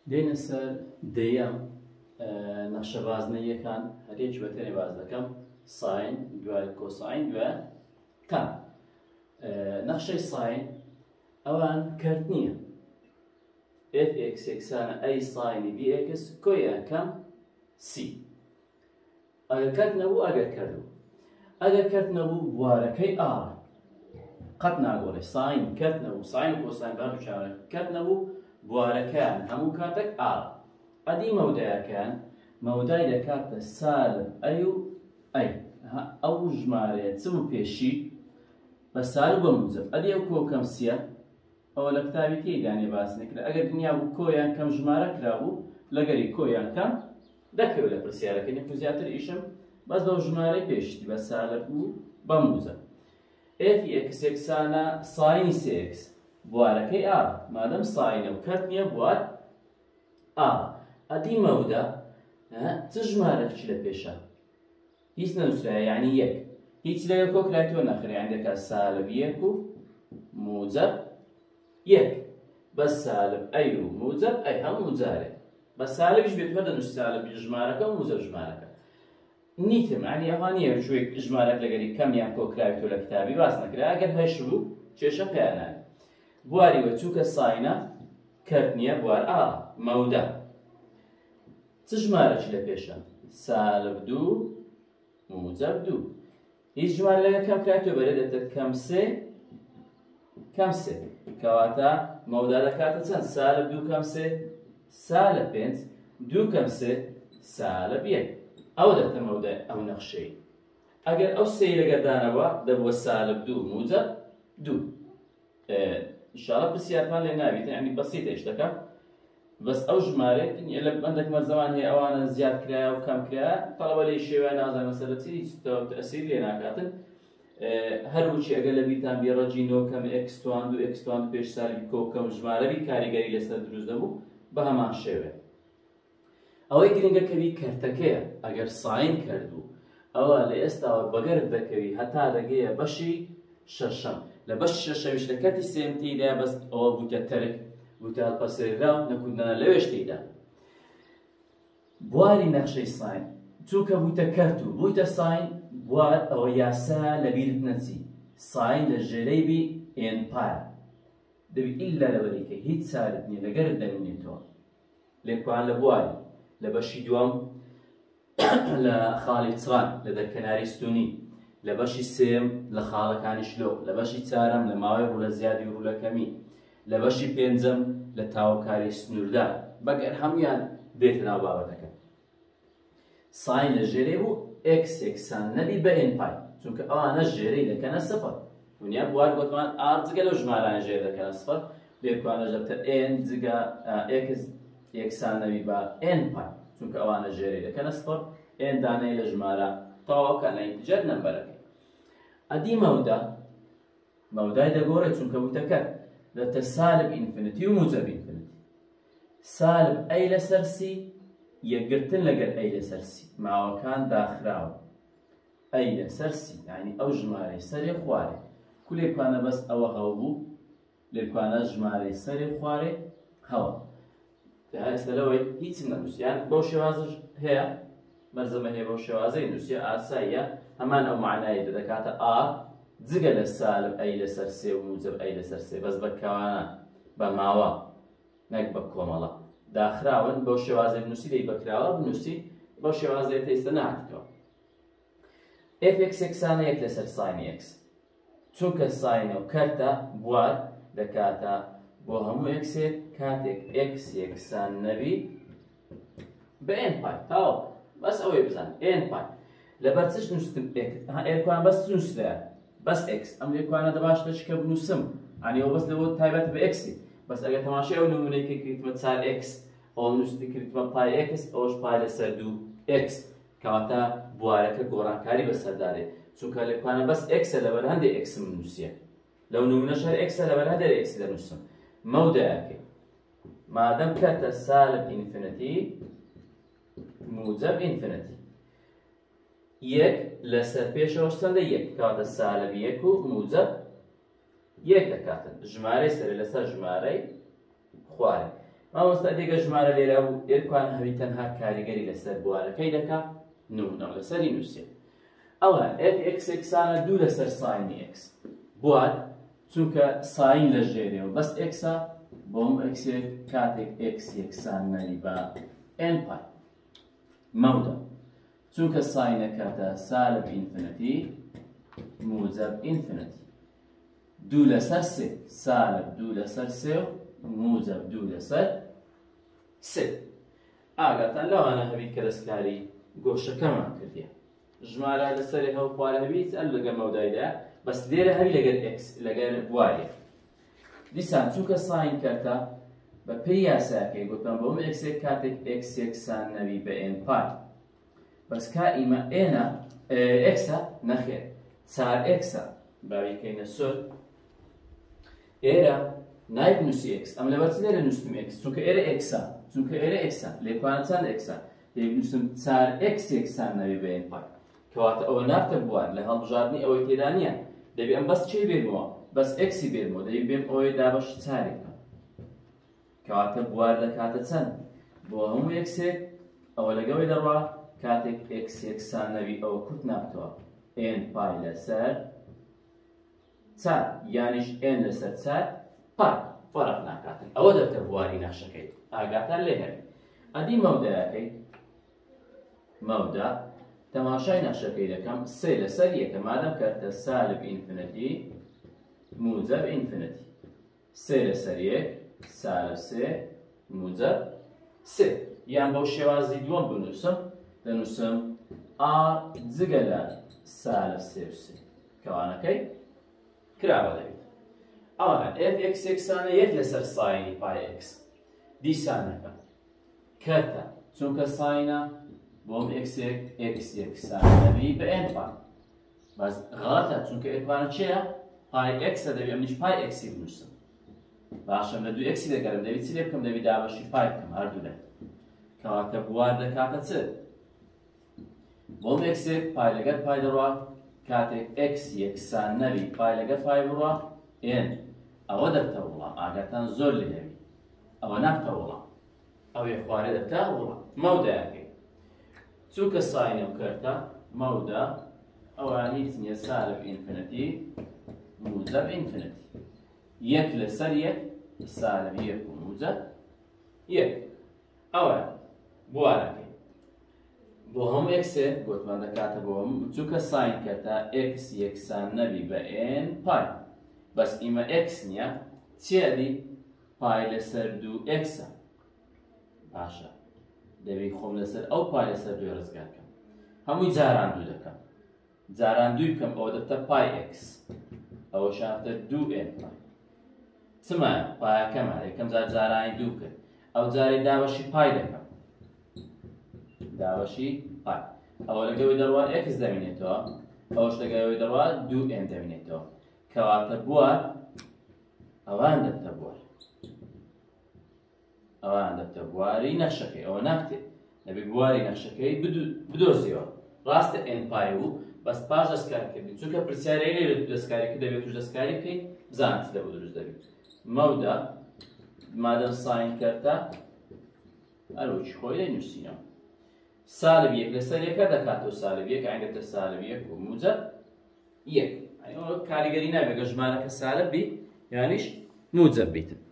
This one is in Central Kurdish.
دێنە سەر دەیەم نەخشەبازنەیەکان هەرێک بەتەنێ باز دەکەم ساین دوای کۆساین دوای تان. نەخشەی ساین ئەوان کەرت نییە. fx یەکسانە ئەی ساینی bx کۆی ئەەکەم c. ئەگەر کەرت نەبوو ئەگەر کەردوو. ئەگەر کەرت نەبوو بوارەکەی ئا قەت ناگۆڕێ. ساین کەرت نەبوو، ساین و کۆساین بە دووچارە کەرت نەبوو بوارەکەیان هەموو کاتێک ئا. ئەدی مەودایەکەیان مەودای دەکاتە سالب ئەی و ئەی. ئەو ژمارەیە چ بوو پێشی بە سالب بە موجب. ئەدی ئەو کۆکەم سیە ئەوە لە کتابی تێدانێ باس نەکرا. ئەگەر دنیا بوو کۆیان کەم ژمارە کرابوو لەگەری کۆیان کەم دەکەوێت لە پرسیارەکە نێک و زیاتر ئیشم بەس بەو ژمارەی پێشتی بە سالب بوو بە موجب. fx یەکسانە ساینی cx بوارەکەی ئا. مادەم ساینە و کەرت نییە بوار ئا. ئەدی مەودە چ ژمارەی لە پێشە هیچ نەنووسرایە، یعنی یەک. هیچ لە یەک کۆکرایەوە نەخرا، یعنی دەکات سالب یەک و موجب یەک. بە سالب ئەی و موجب ئەی هەموو جارێ بە سالبیش بێت وە دەنووس سالب ژمارەکە و موجب ژمارەکە. نیتم عنی ئەوان نییە ژوێک ژمارەک لەگەری کەمیان کۆکراوێتەوە لە کتابی باس نەکرا. ئەگەر هەش بوو کێشە پێیانانێت. بواری وە چووکە ساینە کەرت نییە بوار ئا. مەودە چ ژمارەی لە پێشە سالب دوو موجب دوو. هیچ ژمارە لەگە کەم کرایەوە بەرێ دەتێت کەم سێ کەم سێ. کەواتە مەودا دەکاتە چەند سالب دوو کەم سێ سالب پێنج دوو کەم سێ سالب یەک. ئەو دەتە مەودای ئەو نەخشەی. ئەگەر ئەو سێی لەگەردانەوە دەبووە سالب دوو موجب دوو. ئینشاڵڵا پرسیارتان لێ ناوێت، یعنی بەسیتە ئیش دەکەم. بەس ئەو ژمارەی لە بەندێکمە زەمان هەیە ئەوانە زیاد کرایە و کەم کرایە تەڵەبە لێی شێوەیە نازان مەسەلە چی تەئسیر لێ ناکاتن. هەروچی ئەگەر لە بیرتان بێ ڕەجینۆ کەم x توان و x توان پێش سالبی کۆکەم ژمارەبی کاریگەری لەسەر دروست دەبوو بە هەمان شێوێ. ئەوەی گرنگە کەوی کەرتەکەیە. ئەگەر ساین کردو ئەوە لە ئێستاوە بەگەر دەکەوی هەتا دەگەیە بەشی شەشەم. لە بەشی شەشەویش لە کەتی سێم تێیدا بەس ئەوە بووتە تەرک بووتە هەڵپەسێررا و نەکوندنە لەوێش تێیدا. بواری نەخشەی ساین چووکە بووتە کەرت و بووتە ساین بوار ئەوە یاسا لە بیرت نەچی. ساین لە ژێرەی بی ئێن پایە دەبی ئیلا لەوەریکە هیچ سالب نییە لەگەرت دەمێنێتەوە. لێکوان لە بواری لە بەشی دووەم لە خاڵی چڕان لە دەرکەناری ستونی، لە بەشی سێم لە خاڵەکانی شلۆ، لە بەشی چارەم لە ماوەی ڕوو لە زیادی و ڕوو لە کەمی، لە بەشی پێنجەم لە تاوەکاری سنووردار. بەگەر هەمویان بێتە ناو بابەتەکە. ساین لە ژێرەی بوو x یەکسان نەبی بە ئێن پای، چونکە ئەوانە ژێرەی دەکەنە سەفەر. دنیا بوار گوتمان ئار جگە لەو ژمارانە ژێر دەکەنە سەفەر. لێکوانە ژەبتە ئێن جگە x یەکسان نەبی بە ئێن پای، چونکە ئەوانە ژێرەی دەکەنە سەفەر. ئێن دانەی لە ژمارە تەواوەکە نەیتیجەر نەمبەرەکەی. ئەدی مەودە مەودای دەگۆڕێت چونکە بووتە کەرت دەتە سالب ئینفینیتی و موجب ئینفینیتی. سالب ئەی لەسەر سی یەکگرتن لەگەر ئەی لەسەر سی. ماوەکان داخراوە. ئەی لەسەر سی یعنی ئەو ژمارەی سەرێ خوارێ. کو لێکوانە بەس ئەوە هەو بوو لێکوانە ژمارەی سەرێ خوارێ هەوە. ئێستا لەوەی هیچ نەنووسی، یان بەو شێوازش هەیە بەرزەمە هەیە بەو شێوازەی نووسیە ئاساییە هەمان ئەو معنایی دەکاتە ئا جگە لە سالب ئەی لەسەر سێ و موجب ئەی لەسەر سێ. بەس بە کەوانە بە ماوە نەک بە کۆمەڵە داخراون. بەو شێوازەی بنووسی دەی بەکراوە بنووسی بەو شێوازەیە تێستە ناکەوە. fx یەکسانە یەک لەسەر ساین x، چونکە ساینە و کەرتە بوار دەکاتە بۆ هەموو ئێکسێک کاتێک x یەکسان نەبی بە ئێن پای. تاوە بەس ئەوەی بزان ئێن پای لەبەر چش نووسم ئێرکوان بەس نووسرە بەس x. ئەم لێکوانە دەباشتە چکە بنووسم ئەنیەوە بەس لەوە تایبەت بە x. بەس ئەگەر تەماشای ئەو نمونەیەکە کردمە 4x ئەو نووستی کردمە پای x ئەوەش پای لەسەر 2x کەواتە بوارەکە گۆڕانکاری بەسەردارێ چونکە لێکوانە بەس x لەبەر هەندێک xم نووسیە. لەو نمونەش هەر x لەبەر هەندێک x دەنووسم. مەودایەکەی مادەم کەرتە سالب ئینفینیتی موجب ئینفینیتی. یەک لەسەر پێشەوە چەندە یەک کەواتە سالب یەک و موجب یەک دەکاتن. ژمارەی سەرێ لەسەر ژمارەی خوارێ. مامۆستا دێگە ژمارە لێرە بوو ئێرکوان هەوی تەنها کاریگەری لەسەر بوارەکەی دەکا نمونە لەسەری نووسێ ئەوە fx ئێکسانە 2 لەسەر ساینی x بوار چونکە ساین لە ژێرێەوە بەس ئێکسا بۆم ئەکسێک کاتێک x یەکسان نەری بە n پای مەودە چونکە ساینەکەتە سالب ئینفینەتی موجب ئینفینەتی 2 لەسەر 3 سالب 2 لەسەر 3 و موجب 2 لەسەر 3 ئاگاتان لەوانە هەبی کە دەستکاری گۆشەکەمان کردیە ژمارە لەسەری هەو خوارە هەبی ئەل لەگەر مەودایدا بەس لێرە هەبی لەگەر x لەگەر بوارێ دیسان چونکە ساین کەرتە بە پێی یاساکەی گوتم بۆم ئێکسێک کاتێک x یەکسان نەبی بە n پای بەس کا ئیمە ئێنە ئێکسە نەخێر 4 ئێکسە باویکەینە سۆر ئێرە نایب نووسی x ئەم لەبەر چ لێرە نووسم x چونکە ئێرە ئێکسە چونکە ئێرە ئێکسە لێکوانە چەند ئێکسە لێک نووسم 4 x یەکسان نەبی بە n پای کەواتە ئەوە نابتە بوار لە هەڵبژاردننی ئەوەی تێدا نییە دەبێ ئەم بەس چی بێنەوە بەس ئێکسی بێنەوە دەبێ بێم ئەوەی دابەش چارێکە کەواتە بوار دەکاتە چەند بۆ هەموو ئێکسێک ئەوە لەگەڵی دەڕوا کاتێک x یەکسان نەبی ئەوە کورت نابتەوە n پای لەسەر 4 یانیش n لەسەر 4 پای فەرق ناکاتن ئەوە دەبتە بواری نەخشەکەی ئاگاتان لێ هەبێ ئەدی مەودایەکەی مەودا تەماشای نەخشەکەی دەکەم 3 لەسەر یەکە مادەم کەرتە سالب ئینفینەتی موجب ئینفینەتی 3 لەسەر 1 سالب 3 موجب 3 یان بەو شێوازی دووەم بنووسم دەنووسم a جگە لە سالب 3 و 3 کەوانەکەی کراوە دەبێت ئەوانە fx یەکسانە 1 لەسەر ساینی پای x دیسانەکە کەرتە چونکە ساینە بۆم ئێکسێک x یەکسان نەبی بە n پای بەس غەڵەتە چونکە ئێکوانە چییە؟ پای x دەبێت ئەمنیش پای x بنووسم باشم لە 2 x دەگەرم دەبێت چی لێ بکەم دەبێت دابەشی پای بکەم هەردوو لە کەواتە بوار دەکاتە چ؟ بۆم ئێکسێک پای لەگەر پای دەڕوا کاتێک x یەکسان نەبی پای لەگەر پای بڕوا n ئەوە دەبتە وەڵام ئاگاتان زۆر لێ هەبی ئەوە نابتە وەڵام ئەوێ خوارێ دەبتە وەڵام مەودایەکەی چونکە ساینەم کەرتە مەودا ئەوان هیچ نییە سالب ئینفینەتی موجب ئینفینەتی 1 لەسەر 1 سالب 1 و موجب 1 ئەوە بوارەکەی بۆ هەموو ئێکسێ گوتمان دەکاتە بۆ هەموو چونکە ساین کەرتە x یەکسان نەبی بە n پای بەس ئیمە x نییە چێدی پای لەسەر 2 x باشە دەبێت خۆم لەسەر ئەو پای لەسەر 2 ڕزگارکەم هەمووی جاران 2 دەکەم جاران 2 بکەم ئەوە دەبتە پای x ئەوە شافتە 2n پای چمایە پایەکەمان یەکەم جار جارانی 2 کرد ئەو جارێک داوەشی پای دەکەم داوەشی پای ئەوە لەگەوەی دەڕوا x دەمێنێتەوە ئەوەش لەگەوەی دەڕوا 2n دەمێنێتەوە کەواتە بوار ئەوان دەبتە بوار ئەوان دەبتە بواری نەخشەکەی ئەوە ناکتێت دەبێت بواری نەخشەکەی بدۆزیەوە ڕاستە n پای و بەس پاش دەستکاریکردن چونکە پرسیارەی لێ دەستکاریکرد دەبێت توش دەستکاری بکەیت بزانت چ دەبوو دروست دەبێت مەودا مادەم ساین کەرتە هەروەکی خۆی دەینووسینەوە سالب 1 لەسەر 1 دەکاتەوە سالب 1 ئەنگەتە سالب 1 و موجب 1 کاریگەری نابێت گە ژمارەکە سالب بیت یانیش موجب بیت